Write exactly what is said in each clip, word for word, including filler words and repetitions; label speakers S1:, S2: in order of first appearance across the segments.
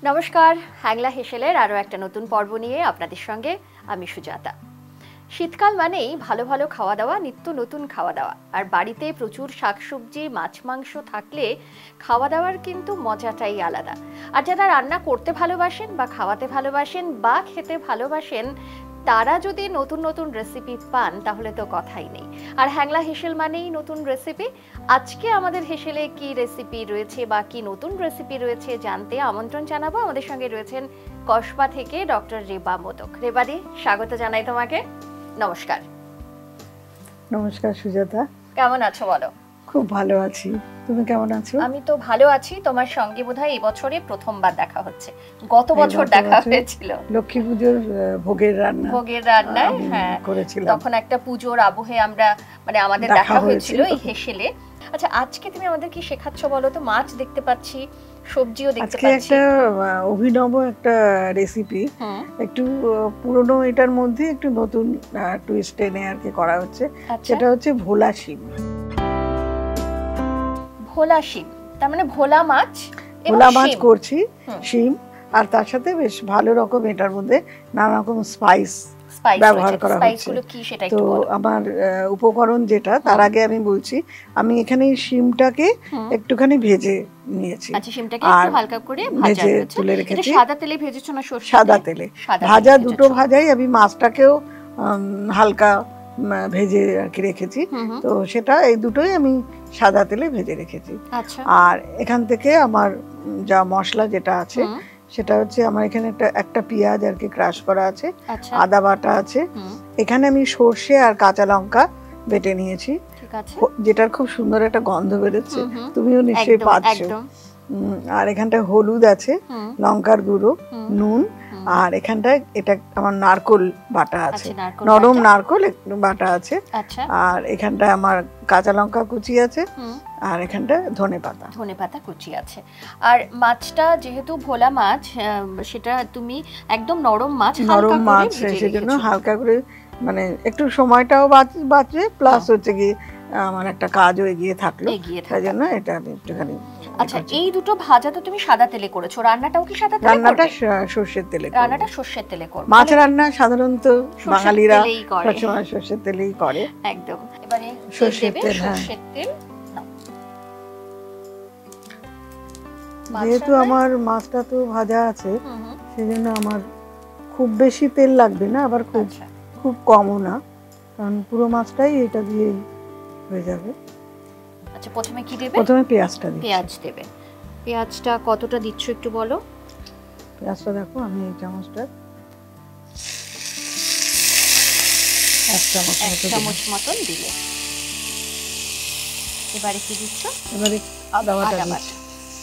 S1: নমস্কার, হ্যাংলা হেসেলের আরও একটা নতুন পর্ব নিয়ে আপনাদের সঙ্গে আমি সুজাতা। শীতকাল মানেই ভালো ভালো খাওয়া দাওয়া, নিত্য নতুন খাওয়া দাওয়া। আর বাড়িতে প্রচুর শাকসবজি, মাছ মাংস থাকলে খাওয়া দাওয়ার কিন্তু মজাটাই আলাদা। আর যারা রান্না করতে ভালোবাসেন বা খাওয়াতে ভালোবাসেন বা খেতে ভালোবাসেন, তারা যদি নতুন নতুন রেসিপি পান তাহলে তো কথাই নেই। আর হ্যাংলা হেসেল মানেই নতুন রেসিপি। আজকে আমাদের হেসেলে কি রেসিপি রয়েছে বা কি নতুন রেসিপি রয়েছে জানতে আমন্ত্রণ জানাবো। আমাদের সঙ্গে রয়েছেন কসবা থেকে ডক্টর রেবা মোদক। রেবাদি, স্বাগত জানাই তোমাকে। নমস্কার।
S2: নমস্কার সুজাতা,
S1: কেমন আছো বলো?
S2: খুব ভালো আছি, তুমি কেমন আছো?
S1: আমি তো ভালো আছি। তোমার সঙ্গে বোধহয় এবছরে প্রথমবার দেখা হচ্ছে, গত বছর দেখা হয়েছিল
S2: লক্ষ্মী পুজোর ভোগের রান্না
S1: ভোগের রান্নায় হ্যাঁ
S2: করেছিলাম।
S1: তখন একটা পুজোর আবহে আমরা মানে আমাদের দেখা হয়েছিল এই হেসেলে। আচ্ছা, আজকে তুমি আমাদের কি শেখাচ্ছ বলো তো? মাছ দেখতে পাচ্ছি, সবজিও দেখতে পাচ্ছি।
S2: আজকে একটা অভিনব একটা রেসিপি, একটু পুরনো এটার মধ্যে একটু নতুন টুইস্ট এনে আর কি করা হচ্ছে। সেটা হচ্ছে ভোলা শিম।
S1: ভোলা শিম তার মানে ভোলা মাছ,
S2: ভোলা মাছ করছি, শিম, আর তার সাথে বেশ ভালো রকম এটার মধ্যে নানা রকম স্পাইস ব্যবহার করা হচ্ছে। তো আমার উপকরণ যেটা, তার আগে আমি বলছি, আমি এখানে শিমটাকে একটুখানি ভেজে নিয়েছি।
S1: আচ্ছা, শিমটাকে একটু হালকা করে ভাজা হয়েছে।
S2: তুলে রেখেছি।
S1: এটা সাদা তেলে ভেজেছো না সরষে?
S2: সাদা তেলে ভাজা, দুটো ভাজাই। আমি মাছটাকেও হালকা ভেজে আর কি রেখেছি। তো সেটা এই দুটোই আমি সাদা তেলে ভেজে রেখেছি। আর এখান থেকে আমার যা মশলা যেটা আছে সেটা হচ্ছে, আমার এখানে একটা একটা পেঁয়াজ আর কি ক্রাশ করা আছে, আদা বাটা আছে, এখানে আমি সর্ষে আর কাঁচা লঙ্কা বেটে নিয়েছি, যেটার খুব সুন্দর একটা গন্ধ বেরোচ্ছে, তুমিও নিশ্চয়ই পাচ্ছ। আর এখানটা হলুদ আছে, লঙ্কার গুঁড়ো, নুন, আর এখানটায় এটা আমার নারকোল বাটা আছে, নরম নারকোল বাটা আছে, আর এখানটায় আমার কাঁচা লঙ্কা কুচি আছে, আর এখানটা ধনে পাতা
S1: ধনে পাতা কুচি আছে। আর মাছটা যেহেতু ভোলা মাছ, সেটা তুমি একদম নরম মাছ,
S2: নরম মাছ, সেজন্য হালকা করে, মানে একটু সময়টাও বাঁচবে, প্লাস হচ্ছে কি আমার একটা কাজও এগিয়ে থাকলো, তাই জন্য এটা আমি একটুখানি।
S1: আচ্ছা, এই দুটো ভাজা তো তুমি সাদা তেলে করেছো, রান্নাটাও কি সাদা তেলে?
S2: রান্নাটা সরষের তেলে,
S1: রান্নাটা সরষের তেলে করবে।
S2: মাছ রান্না সাধারণত বাঙালিরা সবসময় সরষের তেলেই করে।
S1: একদম। এবারে
S2: সরষের তেল,
S1: সরষের তেল।
S2: যেহেতু আমার মাছটা তো ভাজা আছে, সেজন্য আমার খুব বেশি তেল লাগবে না, আবার খুব খুব কমও না, কারণ পুরো মাছটাই এটা দিয়েই হয়ে যাবে।
S1: আচ্ছা, প্রথমে কি দেবে?
S2: প্রথমে পেঁয়াজটা দিই।
S1: পেঁয়াজ দেবে। পেঁয়াজটা কতটা দিচ্ছ একটু বলো?
S2: পেঁয়াজটা দেখো, আমি এই চামচটা এক চামচ
S1: এক চামচ মতন দিলে। এবারে কি দিচ্ছ?
S2: এবারে আদা বাটা দিচ্ছি।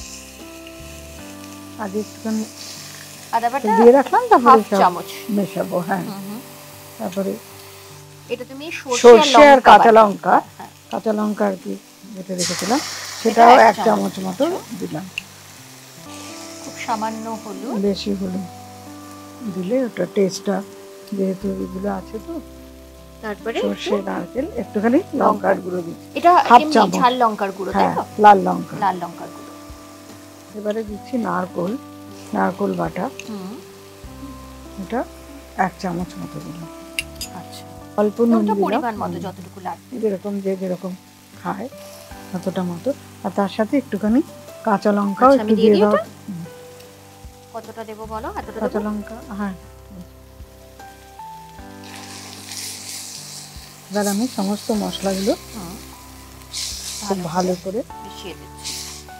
S2: আগে একটুখানি
S1: আদা বাটা
S2: দিয়ে রাখলাম, তারপরে
S1: হাফ চামচ
S2: মেশাবো। হ্যাঁ, তারপরে
S1: এটা তুমি
S2: সরষে আর কাঁচা লঙ্কা, কাঁচা লঙ্কা আর কি বেটে রেখেছিলাম, সেটাও এক চামচ মতো দিলাম।
S1: খুব সামান্য হলুদ,
S2: বেশি হলুদ দিলে ওটা টেস্টটা, যেহেতু এগুলো আছে তো।
S1: তারপরে
S2: সরষে, নারকেল, একটুখানি লঙ্কার গুঁড়ো দিচ্ছি,
S1: এটা এমনি ঝাল লঙ্কার গুঁড়ো, তাই তো?
S2: লাল লঙ্কা,
S1: লাল লঙ্কার গুঁড়ো।
S2: এবারে দিচ্ছি নারকোল, নারকোল বাটা, এটা এক চামচ মতো দিলাম।
S1: আচ্ছা,
S2: অল্প নুন দিলাম,
S1: পরিমাণ মতো যতটুকু লাগবে,
S2: যেরকম যে যেরকম খায় ততটা মতো। আর তার সাথে একটুখানি কাঁচা লঙ্কাও একটু দিয়ে দাও।
S1: কতটা দেবো বলো? এতটা
S2: কাঁচা লঙ্কা, হ্যাঁ। এবার আমি সমস্ত মশলাগুলো খুব ভালো করে
S1: মিশিয়ে দিচ্ছি।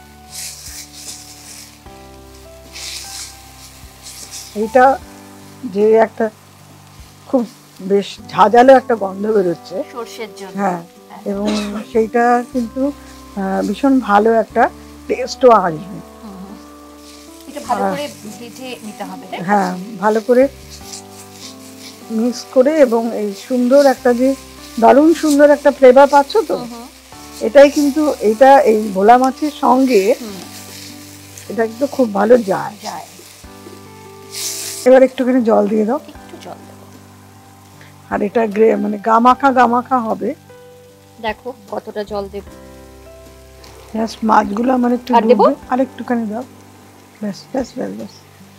S2: এইটা যে একটা খুব বেশ ঝাঁঝালো একটা গন্ধ বেরোচ্ছে
S1: সরষের জন্য,
S2: হ্যাঁ, এবং সেইটা কিন্তু ভীষণ ভালো একটা টেস্টও আসবে।
S1: এটা ভালো করে ভেজে নিতে হবে, তাই?
S2: হ্যাঁ, ভালো করে মিক্স করে, এবং এই সুন্দর একটা যে দারুণ সুন্দর একটা ফ্লেভার পাচ্ছ তো, এটাই কিন্তু এটা এই ভোলা মাছের সঙ্গে এটা কিন্তু খুব ভালো যায়। এবার একটুখানি জল দিয়ে দাও,
S1: একটু জল দেবো।
S2: আর এটা গ্রে মানে গামাখা গামাখা হবে।
S1: দেখো কতটা জল দেব।
S2: জাস্ট মাছগুলো আমার একটু আর একটুখানি দাও। ব্যাস ব্যাস ব্যাস ব্যাস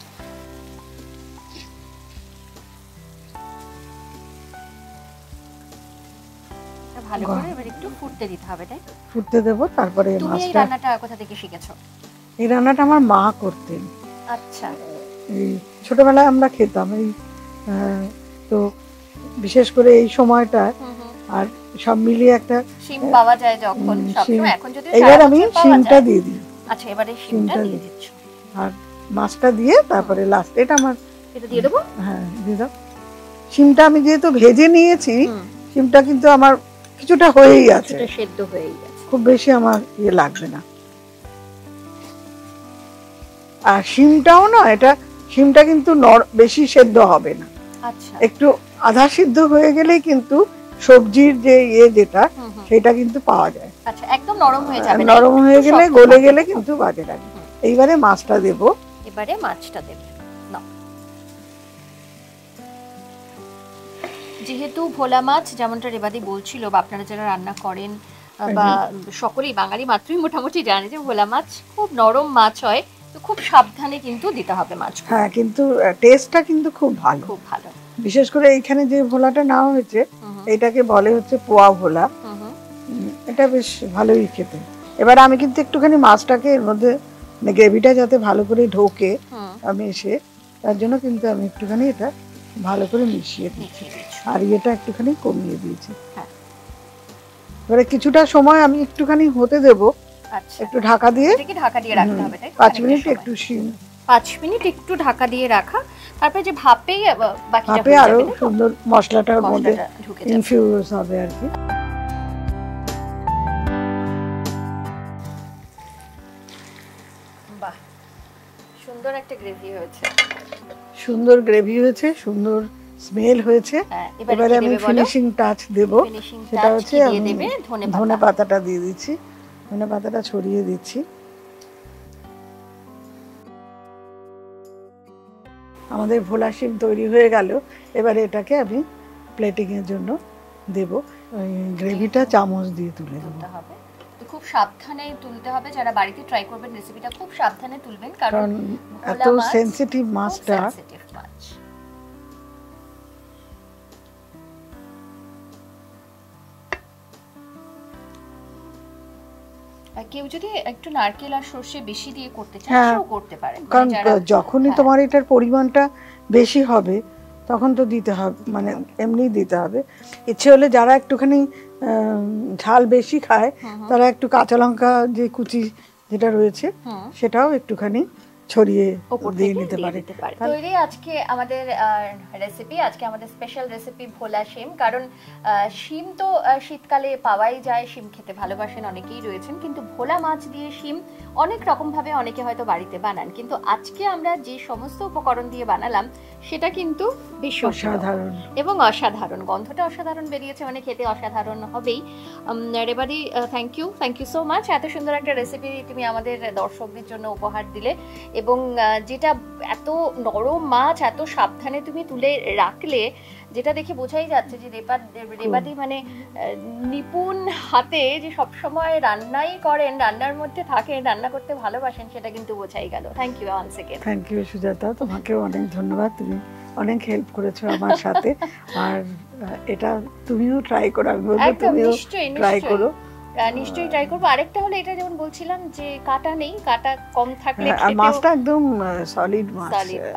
S1: ভালো করে এবার একটু ফুটতে দিতে হবে, তাই
S2: ফুটতে দেব। তারপরে
S1: তুমি এই
S2: মাছটা,
S1: রান্নাটা কোথা থেকে শিখেছো?
S2: এই রান্নাটা আমার মা করতেন।
S1: আচ্ছা।
S2: এই ছোটবেলায় আমরা খেতাম এই, তো বিশেষ করে এই সময়টা আর সব মিলিয়ে একটা
S1: শিম পাওয়া যায় যখন, সবসময় এখন যদি
S2: এবার আমি শিমটা দিয়ে দিই।
S1: আচ্ছা, এবারে শিমটা দিয়ে দিচ্ছ
S2: আর মাছটা দিয়ে তারপরে লাস্ট এটা আমার
S1: এটা দিয়ে দেবো।
S2: হ্যাঁ দিয়ে দাও। শিমটা আমি যেহেতু ভেজে নিয়েছি, শিমটা কিন্তু আমার কিছুটা হয়েই আছে,
S1: সেদ্ধ হয়েই আছে,
S2: খুব বেশি আমার ইয়ে লাগবে না। আর শিমটাও না, এটা শিমটা কিন্তু বেশি সেদ্ধ হবে না।
S1: আচ্ছা, একটু
S2: আধা সিদ্ধ হয়ে গেলেই কিন্তু সবজির যে ইয়ে যেটা সেটা কিন্তু পাওয়া যায়।
S1: আচ্ছা, একদম নরম হয়ে যাবে,
S2: নরম হয়ে গেলে গলে গেলে কিন্তু বাজে লাগে। এইবারে মাছটা দেব।
S1: এবারে মাছটা দেব। না, যেহেতু ভোলা মাছ, যেমনটা রেবাদি বলছিল, বা আপনারা যারা রান্না করেন বা সকলেই বাঙালি মাত্রই মোটামুটি জানে যে ভোলা মাছ খুব নরম মাছ হয়, তো খুব সাবধানে কিন্তু দিতে হবে মাছ।
S2: হ্যাঁ, কিন্তু টেস্টটা কিন্তু খুব ভালো,
S1: খুব ভালো।
S2: বিশেষ করে এইখানে যে ভোলাটা নেওয়া হয়েছে এটাকে বলে হচ্ছে পোয়া ভোলা, এটা বেশ ভালোই খেতে। এবার আমি কিন্তু একটুখানি মাছটাকে এর মধ্যে গ্রেভিটা যাতে ভালো করে ঢোকে আমি এসে, তার জন্য কিন্তু আমি একটুখানি এটা ভালো করে মিশিয়ে দিচ্ছি আর এটা একটুখানি কমিয়ে দিয়েছি। এবারে কিছুটা সময় আমি একটুখানি হতে দেব।
S1: আচ্ছা,
S2: একটু ঢাকা দিয়ে,
S1: এটাকে ঢাকা দিয়ে রাখতে হবে, তাই
S2: পাঁচ মিনিট একটু শিম
S1: পাঁচ মিনিট একটু ঢাকা দিয়ে রাখা, তারপরে যে ভাপেই বাকিটা
S2: ভাপে আরো সুন্দর মশলাটার মধ্যে ইনফিউজ হবে আর কি।
S1: বাহ, সুন্দর একটা গ্রেভি হয়েছে,
S2: সুন্দর গ্রেভি হয়েছে, সুন্দর স্মেল হয়েছে। এবারে আমি ফিনিশিং টাচ দেব, সেটা হচ্ছে ধনে পাতাটা দিয়ে দিচ্ছি, ধনে পাতাটা ছড়িয়ে দিচ্ছি। আমাদের ভোলা শিম তৈরি হয়ে গেল। এবারে এটাকে আমি প্লেটিং এর জন্য দেব। গ্রেভিটা চামচ দিয়ে তুলে দেবো।
S1: খুব সাবধানে তুলতে হবে, যারা বাড়িতে ট্রাই করবেন রেসিপিটা খুব সাবধানে তুলবেন, কারণ
S2: এত সেনসিটিভ মাছটা।
S1: কেউ যদি একটু নারকেল আর সরষে বেশি দিয়ে করতে চায় সেও করতে পারে,
S2: কারণ যখনই তোমার এটার পরিমাণটা বেশি হবে তখন তো দিতে হবে, মানে এমনি দিতে হবে। ইচ্ছে হলে যারা একটুখানি ঝাল বেশি খায় তারা একটু কাঁচা লঙ্কা যে কুচি যেটা রয়েছে সেটাও একটুখানি ছড়িয়ে দিয়ে নিতে পারে।
S1: তৈরি আজকে আমাদের রেসিপি, আজকে আমাদের স্পেশাল রেসিপি ভোলা শিম। কারণ শিম তো শীতকালে পাওয়াই যায়, শিম খেতে ভালোবাসেন অনেকেই রয়েছেন, কিন্তু ভোলা মাছ দিয়ে শিম অনেক রকমভাবে অনেকে হয়তো বাড়িতে বানান, কিন্তু আজকে আমরা যে সমস্ত উপকরণ দিয়ে বানালাম সেটা কিন্তু বেশ
S2: অসাধারণ
S1: এবং অসাধারণ, গন্ধটা অসাধারণ বেরিয়েছে, মানে খেতে অসাধারণ হবেই। রেবাদি, thank you thank you so much, এত সুন্দর একটা রেসিপি তুমি আমাদের দর্শকদের জন্য উপহার দিলে, এবং যেটা এত নরম মাছ এত সাবধানে তুমি তুলে রাখলে, যেটা দেখে বোঝাই যাচ্ছে যে রেবাদি মানে নিপুণ হাতে যে সবসময় রান্নাই করেন, রান্নার মধ্যে থাকেন, রান্না করতে ভালোবাসেন, সেটা কিন্তু বোঝাই গেল। Thank you once again.
S2: Thank you Sujata, তোমাকেও অনেক ধন্যবাদ, তুমি অনেক হেল্প করেছো আমার সাথে। আর এটা তুমিও ট্রাই করো, আমি বলবো তুমিও ট্রাই করো,
S1: নিশ্চয়ই ট্রাই করবো। আরেকটা হলো এটা যেমন বলছিলাম যে কাটা নেই, কাটা কম থাকলে
S2: মাছটা একদম সলিড মাছ,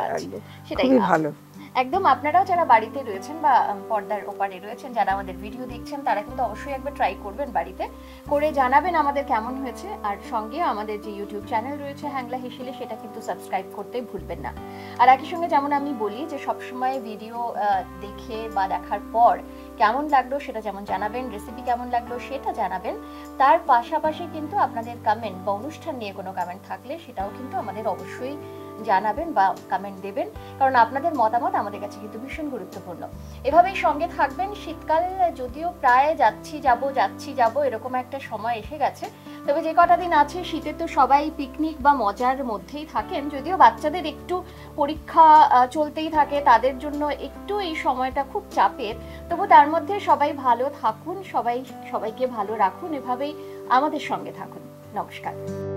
S2: খুবই ভালো।
S1: একদম আপনারাও যারা বাড়িতে রয়েছেন বা পর্দার ওপারে রয়েছেন, যারা আমাদের ভিডিও দেখছেন, তারা কিন্তু অবশ্যই একবার ট্রাই করবেন বাড়িতে, করে জানাবেন আমাদের কেমন হয়েছে। আর সঙ্গে আমাদের যে ইউটিউব চ্যানেল রয়েছে হ্যাংলা হেসেলে, সেটা কিন্তু সাবস্ক্রাইব করতে ভুলবেন না। আর একই সঙ্গে যেমন আমি বলি যে সবসময় ভিডিও দেখে বা দেখার পর কেমন লাগলো সেটা যেমন জানাবেন, রেসিপি কেমন লাগলো সেটা জানাবেন, তার পাশাপাশি কিন্তু আপনাদের কমেন্ট বা অনুষ্ঠান নিয়ে কোনো কমেন্ট থাকলে সেটাও কিন্তু আমাদের অবশ্যই জানাবেন বা কমেন্ট দেবেন, কারণ আপনাদের মতামত আমাদের কাছে কিন্তু ভীষণ গুরুত্বপূর্ণ। এভাবেই সঙ্গে থাকবেন। শীতকাল যদিও প্রায় যাচ্ছি যাব যাচ্ছি যাব এরকম একটা সময় এসে গেছে, তবে যে কটা দিন আছে শীতে তো সবাই পিকনিক বা মজার মধ্যেই থাকেন, যদিও বাচ্চাদের একটু পরীক্ষা চলতেই থাকে, তাদের জন্য একটু এই সময়টা খুব চাপের, তবু তার মধ্যে সবাই ভালো থাকুন, সবাই সবাইকে ভালো রাখুন, এভাবেই আমাদের সঙ্গে থাকুন। নমস্কার।